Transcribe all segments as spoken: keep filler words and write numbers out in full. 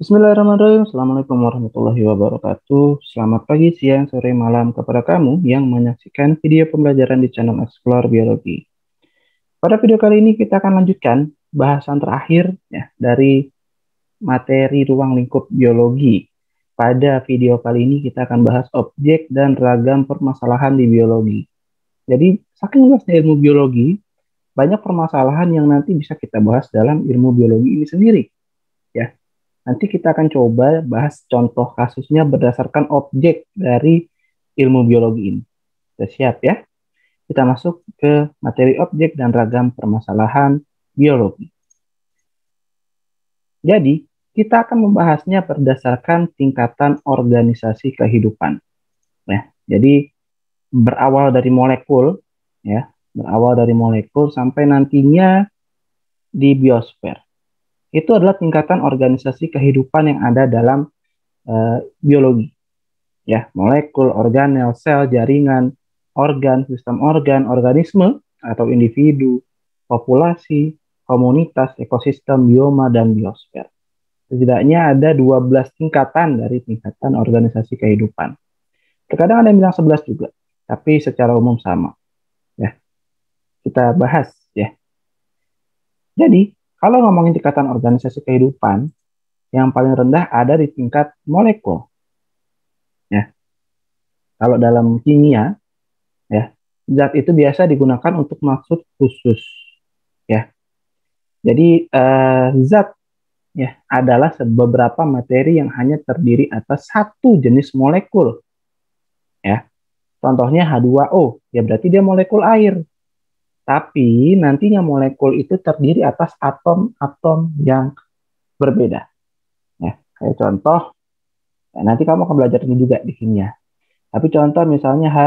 Bismillahirrahmanirrahim. Assalamualaikum warahmatullahi wabarakatuh. Selamat pagi, siang, sore, malam kepada kamu yang menyaksikan video pembelajaran di channel Explore Biologi. Pada video kali ini kita akan lanjutkan bahasan terakhir ya, dari materi ruang lingkup biologi. Pada video kali ini kita akan bahas objek dan ragam permasalahan di biologi. Jadi, saking luasnya ilmu biologi, banyak permasalahan yang nanti bisa kita bahas dalam ilmu biologi ini sendiri. Ya, nanti kita akan coba bahas contoh kasusnya berdasarkan objek dari ilmu biologi ini. Sudah siap ya? Kita masuk ke materi objek dan ragam permasalahan biologi. Jadi, kita akan membahasnya berdasarkan tingkatan organisasi kehidupan. Nah, jadi berawal dari molekul, ya, berawal dari molekul sampai nantinya di biosfer. Itu adalah tingkatan organisasi kehidupan yang ada dalam uh, biologi. Ya, molekul, organel, sel, jaringan, organ, sistem organ, organisme atau individu, populasi, komunitas, ekosistem, bioma, dan biosfer. Setidaknya ada dua belas tingkatan dari tingkatan organisasi kehidupan. Terkadang ada yang bilang sebelas juga, tapi secara umum sama. Ya, kita bahas ya. Jadi, kalau ngomongin tingkatan organisasi kehidupan, yang paling rendah ada di tingkat molekul. Ya. Kalau dalam kimia, ya, zat itu biasa digunakan untuk maksud khusus. Ya. Jadi eh, zat ya adalah beberapa materi yang hanya terdiri atas satu jenis molekul. Ya. Contohnya H dua O, ya berarti dia molekul air. Tapi nantinya molekul itu terdiri atas atom-atom yang berbeda. Ya, kayak contoh, ya, nanti kamu akan belajar ini juga di kimia. Tapi contoh misalnya H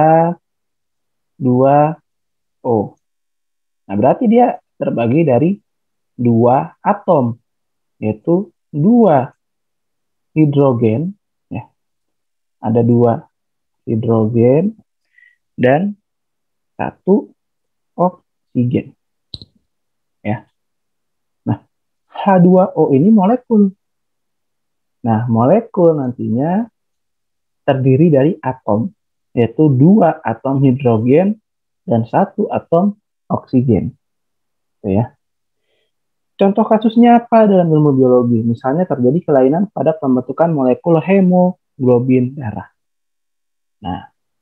dua O. Nah, berarti dia terbagi dari dua atom, yaitu dua hidrogen, ya, ada dua hidrogen dan satu oksigen, ya. Nah, H dua O ini molekul. Nah, molekul nantinya terdiri dari atom, yaitu dua atom hidrogen dan satu atom oksigen, ya. Contoh kasusnya apa dalam ilmu biologi? Misalnya terjadi kelainan pada pembentukan molekul hemoglobin darah. Nah,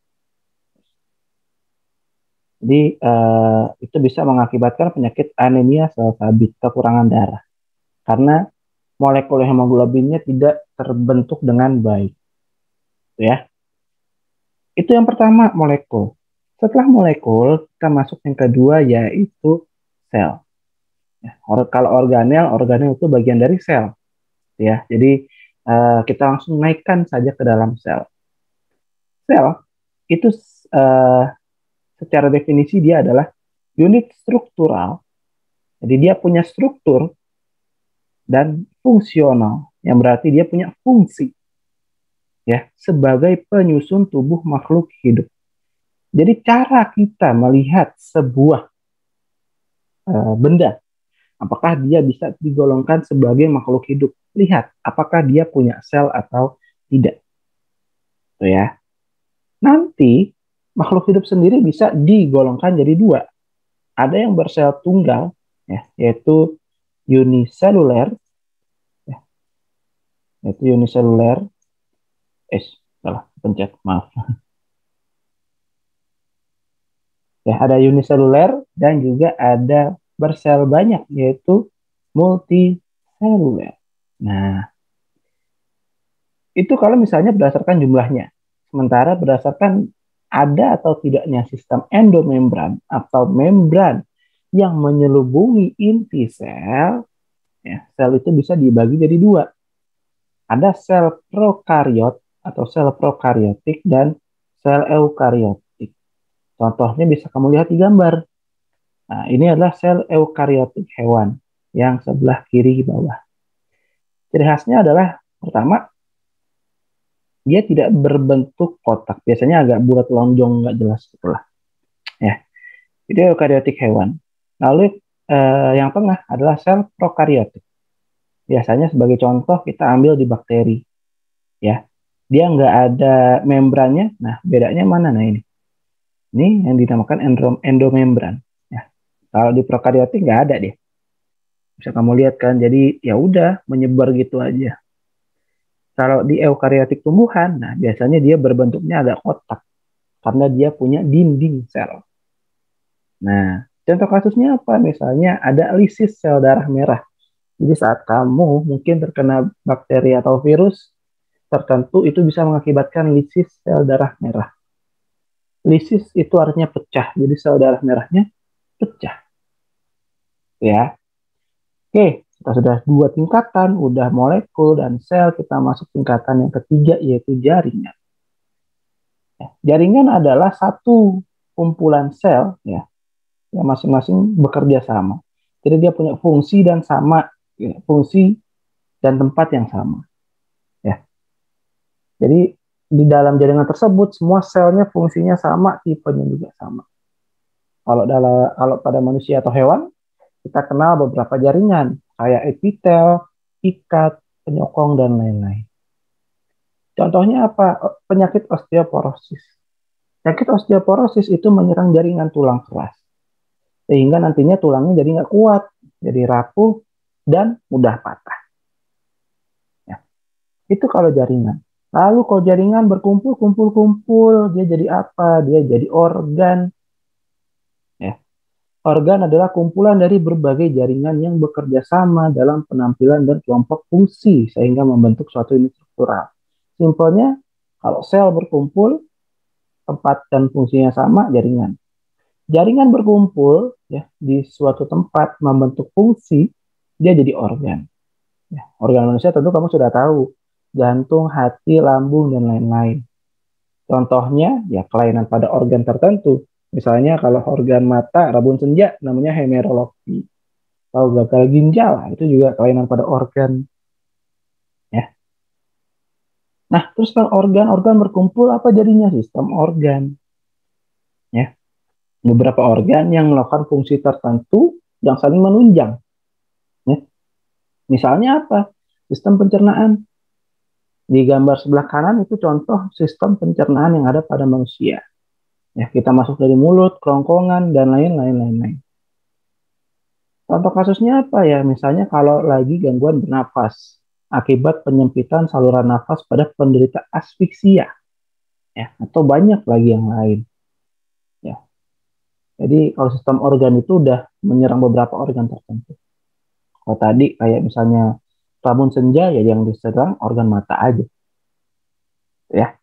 jadi eh, itu bisa mengakibatkan penyakit anemia sel-sabit, kekurangan darah. Karena molekul hemoglobinnya tidak terbentuk dengan baik. Ya. Itu yang pertama, molekul. Setelah molekul, kita masuk yang kedua, yaitu sel. Ya, or kalau organel, organel itu bagian dari sel. Ya, jadi uh, kita langsung naikkan saja ke dalam sel. Sel itu uh, secara definisi dia adalah unit struktural. Jadi dia punya struktur dan fungsional, yang berarti dia punya fungsi ya sebagai penyusun tubuh makhluk hidup. Jadi cara kita melihat sebuah uh, benda, apakah dia bisa digolongkan sebagai makhluk hidup? Lihat apakah dia punya sel atau tidak. Tuh ya. Nanti makhluk hidup sendiri bisa digolongkan jadi dua. Ada yang bersel tunggal, ya, yaitu uniseluler, ya, yaitu uniseluler. Eh, salah pencet, maaf. Ya, ada uniseluler dan juga ada bersel banyak, yaitu multiseluler. Nah, itu kalau misalnya berdasarkan jumlahnya. Sementara berdasarkan ada atau tidaknya sistem endomembran atau membran yang menyelubungi inti sel, ya, sel itu bisa dibagi jadi dua. Ada sel prokariot atau sel prokariotik dan sel eukariotik. Contohnya bisa kamu lihat di gambar. Nah, ini adalah sel eukariotik hewan yang sebelah kiri bawah. Ciri khasnya adalah pertama, dia tidak berbentuk kotak. Biasanya agak bulat lonjong, nggak jelas setelah. Ya, itu eukariotik hewan. Lalu eh, yang tengah adalah sel prokariotik. Biasanya sebagai contoh kita ambil di bakteri, ya. Dia nggak ada membrannya. Nah, bedanya mana? Nah ini, ini yang dinamakan endom endomembran. Ya, kalau di prokariotik nggak ada dia. Bisa kamu lihat kan. Jadi ya udah menyebar gitu aja. Kalau di eukariotik tumbuhan, nah biasanya dia berbentuknya agak kotak karena dia punya dinding sel. Nah, contoh kasusnya apa? Misalnya ada lisis sel darah merah. Jadi saat kamu mungkin terkena bakteri atau virus tertentu itu bisa mengakibatkan lisis sel darah merah. Lisis itu artinya pecah, jadi sel darah merahnya pecah. Ya, oke, kita sudah dua tingkatan, udah molekul dan sel, kita masuk tingkatan yang ketiga yaitu jaringan. Ya, jaringan adalah satu kumpulan sel ya, yang masing-masing bekerja sama. Jadi dia punya fungsi dan sama, ya, fungsi dan tempat yang sama. Ya, jadi di dalam jaringan tersebut semua selnya fungsinya sama, tipenya juga sama. Kalau dalam kalau pada manusia atau hewan kita kenal beberapa jaringan kayak epitel, ikat, penyokong dan lain-lain. Contohnya apa? Penyakit osteoporosis. Penyakit osteoporosis itu menyerang jaringan tulang keras sehingga nantinya tulangnya jadi nggak kuat, jadi rapuh dan mudah patah. Ya, itu kalau jaringan. Lalu kalau jaringan berkumpul, kumpul, kumpul, dia jadi apa? Dia jadi organ. Ya, organ adalah kumpulan dari berbagai jaringan yang bekerja sama dalam penampilan dan kelompok fungsi sehingga membentuk suatu unit struktural. Simpelnya, kalau sel berkumpul, tempat dan fungsinya sama, jaringan. Jaringan berkumpul ya di suatu tempat membentuk fungsi, dia jadi organ. Ya, organ manusia tentu kamu sudah tahu, jantung, hati, lambung, dan lain-lain. Contohnya ya kelainan pada organ tertentu. Misalnya kalau organ mata, rabun senja namanya hemerologi. Kalau gagal ginjal, itu juga kelainan pada organ. Ya. Nah, terus kalau organ-organ berkumpul, apa jadinya? Sistem organ. Ya. Beberapa organ yang melakukan fungsi tertentu yang saling menunjang. Ya. Misalnya apa? Sistem pencernaan. Di gambar sebelah kanan itu contoh sistem pencernaan yang ada pada manusia. Ya, kita masuk dari mulut, kerongkongan, dan lain-lain. lain-lain. Contoh kasusnya apa ya? Misalnya kalau lagi gangguan bernapas akibat penyempitan saluran nafas pada penderita asfiksia, ya, atau banyak lagi yang lain. Ya, jadi kalau sistem organ itu udah menyerang beberapa organ tertentu. Kalau tadi kayak misalnya rabun senja, ya yang diserang organ mata aja, ya.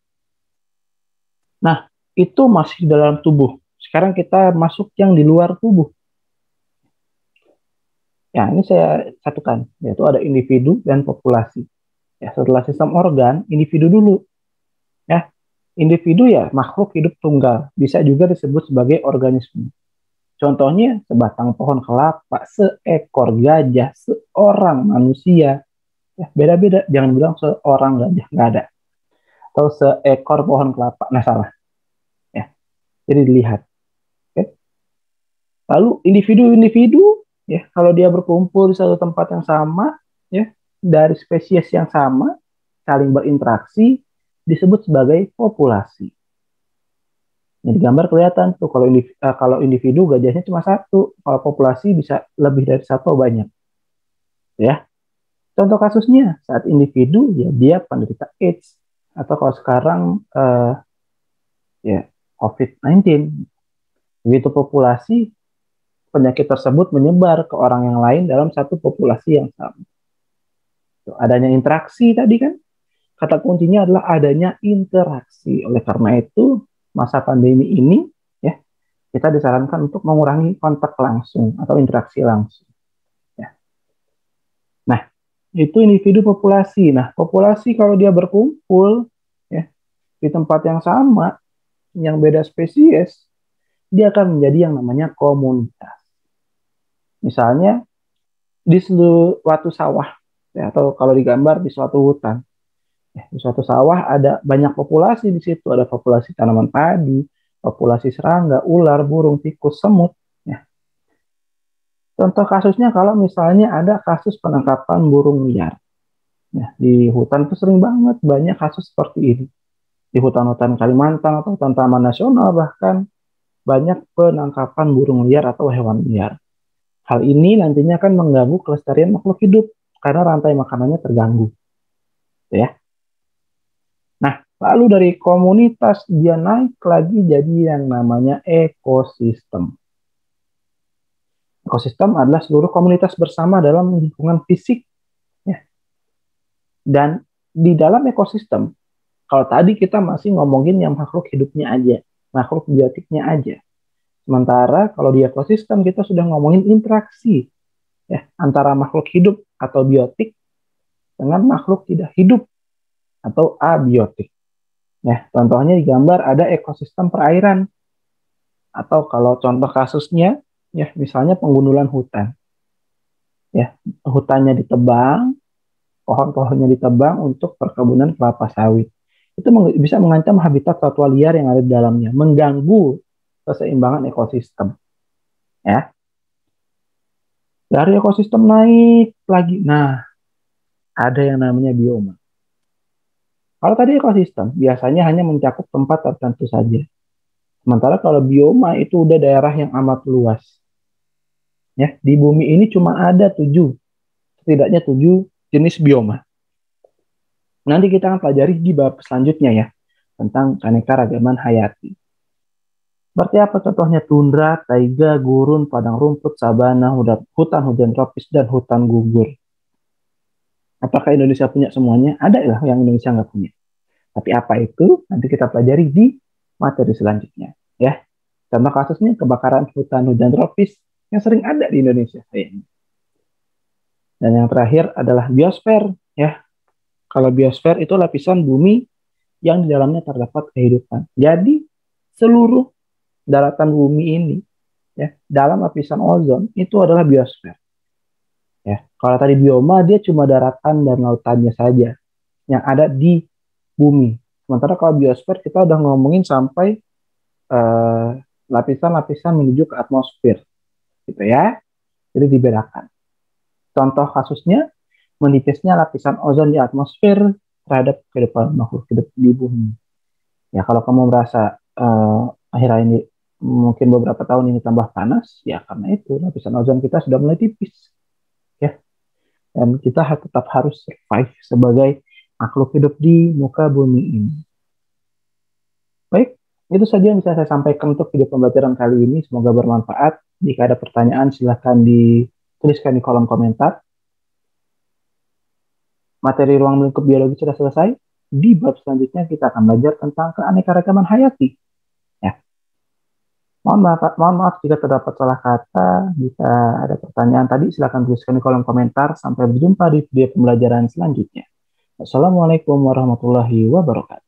Nah, itu masih dalam tubuh. Sekarang kita masuk yang di luar tubuh. Ya, ini saya satukan, yaitu ada individu dan populasi. Ya, setelah sistem organ, individu dulu. Ya, individu ya makhluk hidup tunggal, bisa juga disebut sebagai organisme. Contohnya sebatang pohon kelapa, seekor gajah, seorang manusia. Ya, beda-beda, jangan bilang seorang gajah, nggak ada. Atau seekor pohon kelapa, nah salah. Ya, jadi dilihat. Oke. Lalu individu-individu, ya kalau dia berkumpul di satu tempat yang sama, ya dari spesies yang sama, saling berinteraksi, disebut sebagai populasi. Jadi gambar kelihatan tuh kalau individu, uh, kalau individu gajahnya cuma satu, kalau populasi bisa lebih dari satu banyak. Ya. Contoh kasusnya saat individu ya dia penderita AIDS atau kalau sekarang uh, ya covid sembilan belas. Begitu populasi penyakit tersebut menyebar ke orang yang lain dalam satu populasi yang sama. Tuh, adanya interaksi tadi kan kata kuncinya adalah adanya interaksi. Oleh karena itu masa pandemi ini ya kita disarankan untuk mengurangi kontak langsung atau interaksi langsung. Ya. Nah, itu individu populasi. Nah, populasi kalau dia berkumpul ya di tempat yang sama, yang beda spesies, dia akan menjadi yang namanya komunitas. Misalnya di suatu sawah ya, atau kalau digambar di suatu hutan. Ya, di suatu sawah ada banyak populasi di situ, ada populasi tanaman padi, populasi serangga, ular, burung, tikus, semut. Ya. Contoh kasusnya kalau misalnya ada kasus penangkapan burung liar. Ya, di hutan itu sering banget banyak kasus seperti ini. Di hutan-hutan Kalimantan atau hutan taman nasional bahkan banyak penangkapan burung liar atau hewan liar. Hal ini nantinya akan mengganggu kelestarian makhluk hidup karena rantai makanannya terganggu. Ya. Nah, lalu dari komunitas dia naik lagi jadi yang namanya ekosistem. Ekosistem adalah seluruh komunitas bersama dalam lingkungan fisik. Ya. Dan di dalam ekosistem, kalau tadi kita masih ngomongin yang makhluk hidupnya aja, makhluk biotiknya aja. Sementara kalau di ekosistem kita sudah ngomongin interaksi ya antara makhluk hidup atau biotik dengan makhluk tidak hidup atau abiotik. Ya, contohnya di gambar ada ekosistem perairan atau kalau contoh kasusnya ya misalnya penggundulan hutan. Ya, hutannya ditebang, pohon-pohonnya ditebang untuk perkebunan kelapa sawit. Itu meng bisa mengancam habitat satwa liar yang ada di dalamnya, mengganggu keseimbangan ekosistem. Ya, dari ekosistem naik lagi. Nah, ada yang namanya bioma. Kalau tadi ekosistem biasanya hanya mencakup tempat tertentu saja. Sementara kalau bioma itu udah daerah yang amat luas. Ya, di bumi ini cuma ada tujuh, setidaknya tujuh jenis bioma. Nanti kita akan pelajari di bab selanjutnya ya, tentang keanekaragaman hayati. Seperti apa contohnya tundra, taiga, gurun, padang rumput, sabana, hutan hujan tropis, dan hutan gugur. Apakah Indonesia punya semuanya? Ada lah yang Indonesia nggak punya. Tapi apa itu? Nanti kita pelajari di materi selanjutnya. Ya, contoh kasusnya kebakaran hutan hujan tropis yang sering ada di Indonesia. Dan yang terakhir adalah biosfer. Ya, kalau biosfer itu lapisan bumi yang di dalamnya terdapat kehidupan. Jadi seluruh daratan bumi ini, ya, dalam lapisan ozon itu adalah biosfer. Ya, kalau tadi bioma dia cuma daratan dan lautannya saja yang ada di bumi. Sementara kalau biosfer kita udah ngomongin sampai lapisan-lapisan uh, menuju ke atmosfer, gitu ya. Jadi dibedakan. Contoh kasusnya menipisnya lapisan ozon di atmosfer terhadap kehidupan makhluk hidup di bumi. Ya kalau kamu merasa uh, akhir-akhir ini mungkin beberapa tahun ini tambah panas, ya karena itu lapisan ozon kita sudah mulai tipis. Ya. Dan kita tetap harus survive sebagai makhluk hidup di muka bumi ini. Baik, itu saja yang bisa saya sampaikan untuk video pembelajaran kali ini. Semoga bermanfaat. Jika ada pertanyaan, silahkan dituliskan di kolom komentar. Materi ruang lingkup biologi sudah selesai. Di bab selanjutnya kita akan belajar tentang keanekaragaman hayati. Ya. Mohon maaf, mohon maaf jika terdapat salah kata. Jika ada pertanyaan tadi, silahkan tuliskan di kolom komentar. Sampai berjumpa di video pembelajaran selanjutnya. Assalamualaikum warahmatullahi wabarakatuh.